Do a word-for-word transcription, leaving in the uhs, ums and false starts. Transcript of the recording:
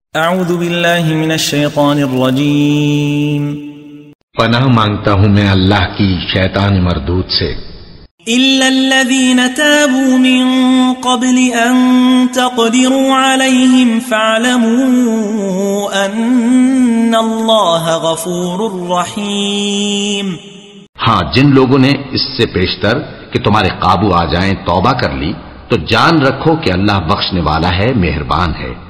अऊज़ु बिल्लाहि मिनश शैतानिर रजीम। पनाह मांगता हूँ मैं अल्लाह की शैतान मरदूद से। इल्लल्लज़ीना ताबू मिन क़ब्लि अन तक़दिरू अलैहिम फ़अलमू अन्नल्लाह गफ़ूरुर रहीम। हाँ, जिन लोगों ने इससे पेशतर कि तुम्हारे काबू आ जाएं तौबा कर ली, तो जान रखो कि अल्लाह बख्शने वाला है, मेहरबान है।